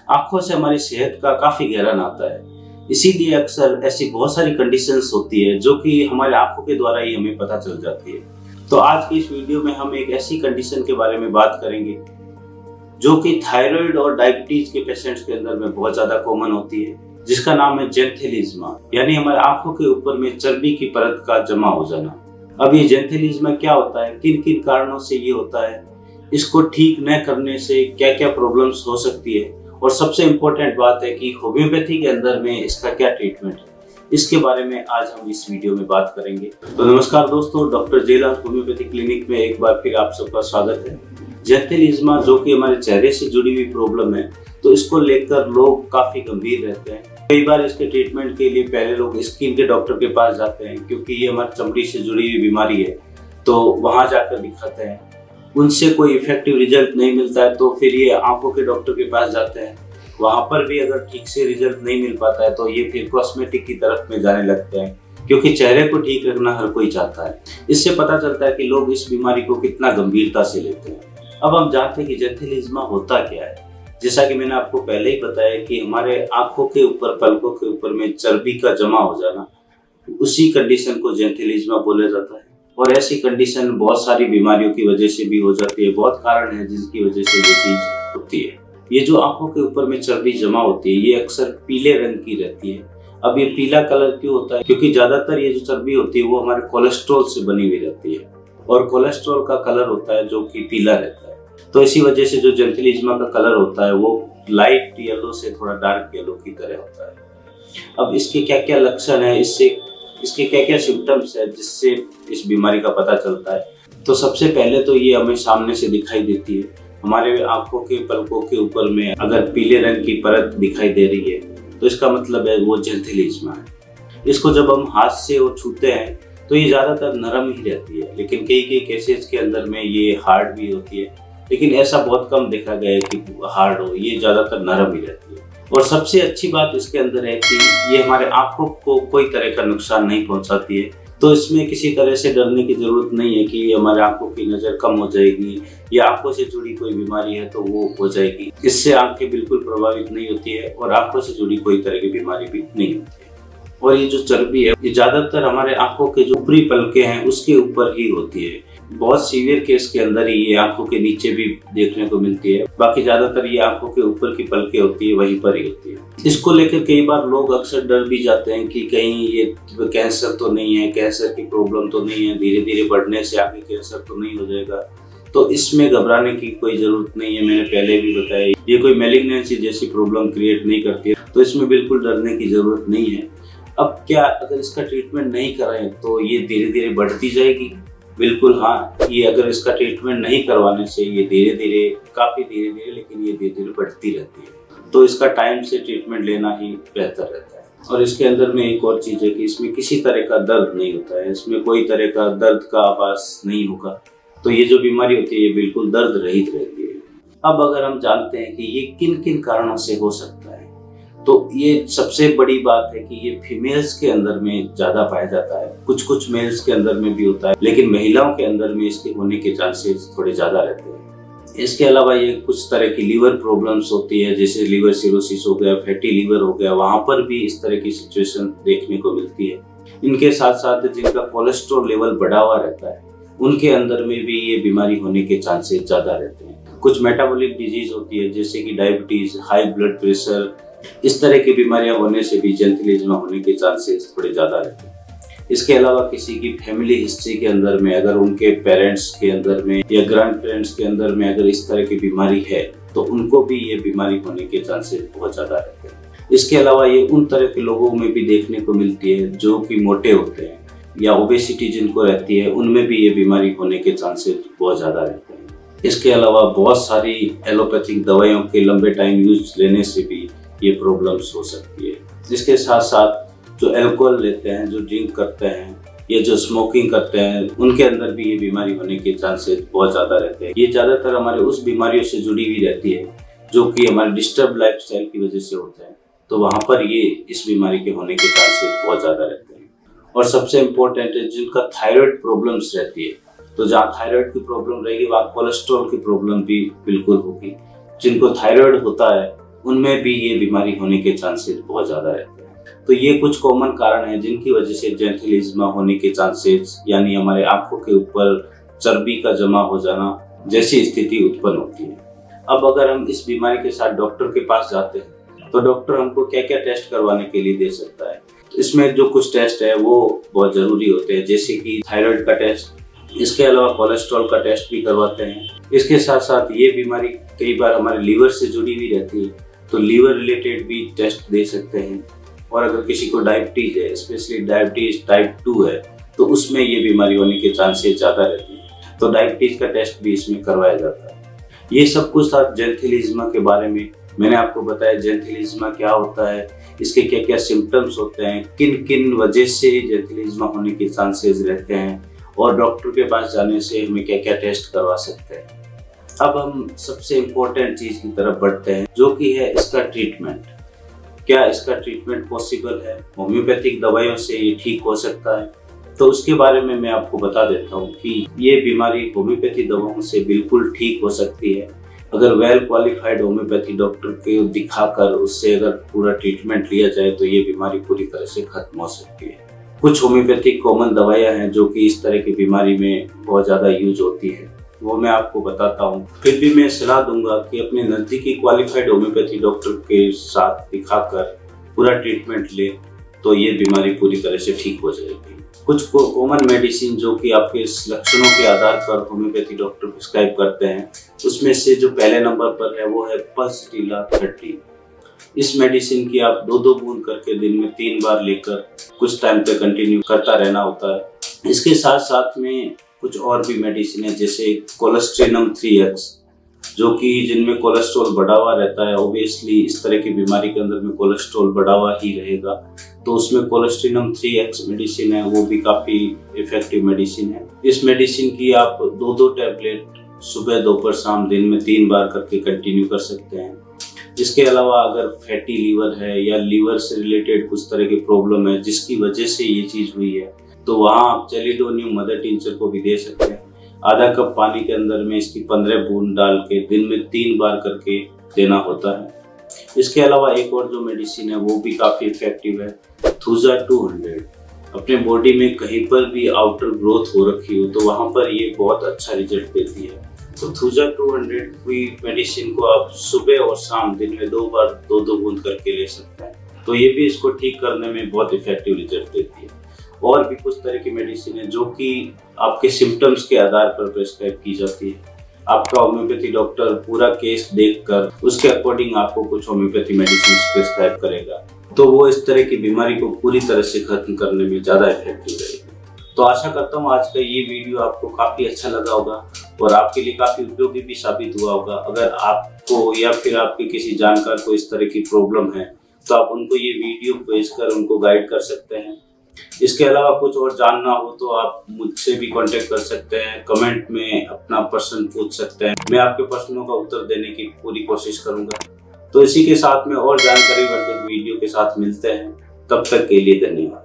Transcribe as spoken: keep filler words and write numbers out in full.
आंखों से हमारी सेहत का काफी गहरा नाता है। इसीलिए अक्सर ऐसी बहुत सारी कंडीशंस होती है जो कि हमारे आंखों के द्वारा ही हमें पता चल जाती है। तो आज की इस वीडियो में हम एक ऐसी कंडीशन के बारे में बात करेंगे जो कि थायराइड और डायबिटीज के पेशेंट्स के अंदर में बहुत ज्यादा कॉमन होती है, जिसका नाम है ज़ेनथेलिज्मा, यानी हमारे आंखों के ऊपर में चर्बी की परत का जमा हो जाना। अब ये ज़ेनथेलिज्मा क्या होता है, किन किन कारणों से ये होता है, इसको ठीक न करने से क्या क्या प्रॉब्लम्स हो सकती है, और सबसे इम्पोर्टेंट बात है कि होम्योपैथी के अंदर में इसका क्या ट्रीटमेंट है, इसके बारे में आज हम इस वीडियो में बात करेंगे। तो नमस्कार दोस्तों, डॉक्टर जयलाल होम्योपैथी क्लिनिक में एक बार फिर आप सबका स्वागत है। ज़ेनथेलिज्मा जो कि हमारे चेहरे से जुड़ी हुई प्रॉब्लम है, तो इसको लेकर लोग काफी गंभीर रहते हैं। कई बार इसके ट्रीटमेंट के लिए पहले लोग स्किन के डॉक्टर के पास जाते हैं, क्योंकि ये हमारी चमड़ी से जुड़ी हुई बीमारी है, तो वहां जाकर दिखाते हैं। उनसे कोई इफेक्टिव रिजल्ट नहीं मिलता है तो फिर ये आंखों के डॉक्टर के पास जाते हैं। वहां पर भी अगर ठीक से रिजल्ट नहीं मिल पाता है तो ये फिर कॉस्मेटिक की तरफ में जाने लगते हैं, क्योंकि चेहरे को ठीक रखना हर कोई चाहता है। इससे पता चलता है कि लोग इस बीमारी को कितना गंभीरता से लेते हैं। अब हम जानते हैं कि ज़ेनथेलिज्मा होता क्या है। जैसा कि मैंने आपको पहले ही बताया कि हमारे आंखों के ऊपर, पलकों के ऊपर में चर्बी का जमा हो जाना, उसी कंडीशन को ज़ेनथेलिज्मा बोला जाता है। और ऐसी कंडीशन बहुत सारी बीमारियों की वजह से भी हो जाती है। बहुत कारण है जिसकी वजह से ये चीज होती है। ये जो आंखों के ऊपर में चर्बी जमा होती है, ये अक्सर पीले रंग की रहती है। अब ये पीला कलर क्यों होता है? क्योंकि ज्यादातर ये जो चर्बी होती है वो हमारे कोलेस्ट्रॉल से बनी हुई रहती है, और कोलेस्ट्रॉल का कलर होता है जो कि पीला रहता है। तो इसी वजह से जो ज़ेनथेलिज्मा का कलर होता है वो लाइट येलो से थोड़ा डार्क येलो की तरह होता है। अब इसके क्या क्या लक्षण है, इससे इसके क्या क्या सिम्टम्स है जिससे इस बीमारी का पता चलता है? तो सबसे पहले तो ये हमें सामने से दिखाई देती है। हमारे आंखों के पलकों के ऊपर में अगर पीले रंग की परत दिखाई दे रही है तो इसका मतलब है वो ज़ेनथेलिज्मा है। इसको जब हम हाथ से वो छूते हैं तो ये ज्यादातर नरम ही रहती है, लेकिन कई कई केसेस के अंदर में ये हार्ड भी होती है। लेकिन ऐसा बहुत कम देखा गया है कि हार्ड हो, ये ज्यादातर नरम ही रहती है। और सबसे अच्छी बात इसके अंदर है कि ये हमारे आंखों को कोई तरह का नुकसान नहीं पहुंचाती है। तो इसमें किसी तरह से डरने की जरूरत नहीं है कि हमारे आंखों की नजर कम हो जाएगी या आंखों से जुड़ी कोई बीमारी है तो वो हो जाएगी। इससे आंखें बिल्कुल प्रभावित नहीं होती है और आंखों से जुड़ी कोई तरह की बीमारी भी नहीं होती है। और ये जो चर्बी है ये ज्यादातर हमारे आंखों के जो ऊपरी पलके हैं उसके ऊपर ही होती है। बहुत सीवियर केस के अंदर ही ये आंखों के नीचे भी देखने को मिलती है, बाकी ज्यादातर ये आंखों के ऊपर की पलके होती है वहीं पर ही होती है। इसको लेकर कई बार लोग अक्सर डर भी जाते हैं कि कहीं ये कैंसर तो नहीं है, कैंसर की प्रॉब्लम तो नहीं है, धीरे धीरे बढ़ने से आगे कैंसर तो नहीं हो जाएगा। तो इसमें घबराने की कोई जरूरत नहीं है। मैंने पहले भी बताया ये कोई मैलिग्नेंसी जैसी प्रॉब्लम क्रिएट नहीं करती है, तो इसमें बिल्कुल डरने की जरूरत नहीं है। अब क्या अगर इसका ट्रीटमेंट नहीं कराएं तो ये धीरे धीरे बढ़ती जाएगी? बिल्कुल हाँ, ये अगर इसका ट्रीटमेंट नहीं करवाने से ये धीरे धीरे, काफी धीरे धीरे, लेकिन ये धीरे धीरे बढ़ती रहती है। तो इसका टाइम से ट्रीटमेंट लेना ही बेहतर रहता है। और इसके अंदर में एक और चीज है कि इसमें किसी तरह का दर्द नहीं होता है, इसमें कोई तरह का दर्द का आभास नहीं होगा। तो ये जो बीमारी होती है ये बिल्कुल दर्द रहित रहती है। अब अगर हम जानते हैं कि ये किन किन कारणों से हो सकता है, तो ये सबसे बड़ी बात है कि ये फीमेल्स के अंदर में ज्यादा पाया जाता है। कुछ कुछ मेल्स के अंदर में भी होता है, लेकिन महिलाओं के अंदर में इसके होने के चांसेस थोड़े ज्यादा रहते हैं। इसके अलावा ये कुछ तरह की लीवर प्रॉब्लम्स होती है, जैसे लीवर सिरोसिस हो गया, फैटी लीवर हो गया, वहां पर भी इस तरह की सिचुएशन देखने को मिलती है। इनके साथ साथ जिनका कोलेस्ट्रॉल लेवल बढ़ा हुआ रहता है उनके अंदर में भी ये बीमारी होने के चांसेस ज्यादा रहते हैं। कुछ मेटाबॉलिक डिजीज होती है जैसे कि डायबिटीज, हाई ब्लड प्रेशर, इस तरह की बीमारियां होने से भी ज़ेनथेलिज्मा होने के चांसेस थोड़े ज्यादा रहते हैं। इसके अलावा किसी की फैमिली हिस्ट्री के अंदर में अगर उनके पेरेंट्स के अंदर में या ग्रैंड पेरेंट्स के अंदर में अगर इस तरह की बीमारी है तो उनको भी ये बीमारी होने के चांसेस बहुत ज्यादा रहते हैं। इसके अलावा ये उन तरह के लोगों में भी देखने को मिलती है जो कि मोटे होते हैं या ओबेसिटी जिनको रहती है, उनमें भी ये बीमारी होने के चांसेस बहुत ज्यादा रहते हैं। इसके अलावा बहुत सारी एलोपैथिक दवाइयों के लंबे टाइम यूज लेने से भी ये प्रॉब्लम्स हो सकती है। इसके साथ साथ जो अल्कोहल लेते हैं, जो ड्रिंक करते हैं या जो स्मोकिंग करते हैं, उनके अंदर भी ये बीमारी होने के चांसेस बहुत ज़्यादा रहते हैं। ये ज़्यादातर हमारे उस बीमारियों से जुड़ी हुई रहती है जो कि हमारे डिस्टर्ब लाइफस्टाइल की वजह से होते हैं, तो वहाँ पर ये इस बीमारी के होने के चांसेस बहुत ज़्यादा रहते हैं। और सबसे इम्पोर्टेंट है जिनका थायराइड प्रॉब्लम्स रहती है, तो जहाँ थायराइड की प्रॉब्लम रहेगी वहाँ कोलेस्ट्रॉल की प्रॉब्लम भी बिल्कुल होगी। जिनको थायराइड होता है उनमें भी ये बीमारी होने के चांसेस बहुत ज़्यादा रहते हैं। तो ये कुछ कॉमन कारण हैं जिनकी वजह से ज़ेनिथेलिज्मा होने के चांसेस यानी हमारे आंखों के ऊपर चर्बी का जमा हो जाना जैसी स्थिति उत्पन्न होती है। अब अगर हम इस बीमारी के साथ डॉक्टर के पास जाते हैं तो डॉक्टर हमको क्या क्या टेस्ट करवाने के लिए दे सकता है। तो इसमें जो कुछ टेस्ट है वो बहुत ज़रूरी होते हैं, जैसे कि थायराइड का टेस्ट, इसके अलावा कोलेस्ट्रॉल का टेस्ट भी करवाते हैं। इसके साथ साथ ये बीमारी कई बार हमारे लीवर से जुड़ी हुई रहती है, तो लीवर रिलेटेड भी टेस्ट दे सकते हैं। और अगर किसी को डायबिटीज है, स्पेशली डायबिटीज टाइप टू है, तो उसमें ये बीमारी होने के चांसेस ज़्यादा रहते हैं, तो डायबिटीज का टेस्ट भी इसमें करवाया जाता है। ये सब कुछ साथ ज़ेनिथेलिज्मा के बारे में मैंने आपको बताया। ज़ेनिथेलिज्मा क्या होता है, इसके क्या क्या सिम्टम्स होते हैं, किन किन वजह से ज़ेनिथेलिज्मा होने के चांसेस रहते हैं, और डॉक्टर के पास जाने से हमें क्या क्या टेस्ट करवा सकते हैं। अब हम सबसे इम्पोर्टेंट चीज़ की तरफ बढ़ते हैं, जो कि है इसका ट्रीटमेंट। क्या इसका ट्रीटमेंट पॉसिबल है? होम्योपैथिक दवाइयों से ये ठीक हो सकता है? तो उसके बारे में मैं आपको बता देता हूँ कि ये बीमारी होम्योपैथी दवाओं से बिल्कुल ठीक हो सकती है। अगर वेल क्वालिफाइड होम्योपैथी डॉक्टर को दिखाकर उससे अगर पूरा ट्रीटमेंट लिया जाए तो ये बीमारी पूरी तरह से खत्म हो सकती है। कुछ होम्योपैथिक कॉमन दवाइयाँ हैं जो कि इस तरह की बीमारी में बहुत ज़्यादा यूज होती है, वो मैं आपको बताता हूँ। फिर भी मैं सलाह दूंगा कि अपने नज़दीकी क्वालिफाइड होम्योपैथी डॉक्टर के साथ दिखाकर पूरा ट्रीटमेंट ले, तो ये बीमारी पूरी तरह से ठीक हो जाएगी। कुछ कॉमन मेडिसिन जो कि आपके लक्षणों के आधार पर होम्योपैथी डॉक्टर प्रिस्क्राइब करते हैं, उसमें से जो पहले नंबर पर है वो है पल्सटीला थर्टी। इस मेडिसिन की आप दो दो बूंद करके दिन में तीन बार लेकर कुछ टाइम तक कंटिन्यू करता रहना होता है। इसके साथ साथ में कुछ और भी मेडिसिन है, जैसे कोलेस्ट्रिनम थ्री एक्स, जो कि जिनमें कोलेस्ट्रॉल बढ़ा हुआ रहता है। ओबियसली इस तरह की बीमारी के अंदर में कोलेस्ट्रॉल बढ़ा हुआ ही रहेगा, तो उसमें कोलेस्ट्रिनम थ्री एक्स मेडिसिन है, वो भी काफ़ी इफेक्टिव मेडिसिन है। इस मेडिसिन की आप दो दो टैबलेट सुबह दोपहर शाम दिन में तीन बार करके कंटिन्यू कर सकते हैं। इसके अलावा अगर फैटी लीवर है या लीवर से रिलेटेड कुछ तरह की प्रॉब्लम है जिसकी वजह से ये चीज़ हुई है, तो वहाँ आप चेलिडोनियम मदर टिंचर को भी दे सकते हैं। आधा कप पानी के अंदर में इसकी पंद्रह बूंद डाल के दिन में तीन बार करके देना होता है। इसके अलावा एक और जो मेडिसिन है वो भी काफ़ी इफेक्टिव है, थूजा टू हंड्रेड। अपने बॉडी में कहीं पर भी आउटर ग्रोथ हो रखी हो तो वहाँ पर ये बहुत अच्छा रिजल्ट देती है। तो थूजा टू हंड्रेड हुई मेडिसिन को आप सुबह और शाम दिन में दो बार दो दो बूंद करके ले सकते हैं, तो ये भी इसको ठीक करने में बहुत इफेक्टिव रिजल्ट देती है। और भी कुछ तरह की मेडिसिन है जो कि आपके सिम्टम्स के आधार पर प्रेस्क्राइब की जाती है। आपका होम्योपैथी डॉक्टर पूरा केस देखकर उसके अकॉर्डिंग आपको कुछ होम्योपैथी मेडिसिन प्रेस्क्राइब करेगा, तो वो इस तरह की बीमारी को पूरी तरह से खत्म करने में ज़्यादा इफेक्टिव रहेगी। तो आशा करता हूँ आज का ये वीडियो आपको काफ़ी अच्छा लगा होगा और आपके लिए काफ़ी उपयोगी भी साबित हुआ होगा। अगर आपको या फिर आपके किसी जानकार को इस तरह की प्रॉब्लम है तो आप उनको ये वीडियो भेजकर उनको गाइड कर सकते हैं। इसके अलावा कुछ और जानना हो तो आप मुझसे भी कांटेक्ट कर सकते हैं, कमेंट में अपना प्रश्न पूछ सकते हैं, मैं आपके प्रश्नों का उत्तर देने की पूरी कोशिश करूंगा। तो इसी के साथ में और जानकारी वर्धक वीडियो के साथ मिलते हैं, तब तक के लिए धन्यवाद।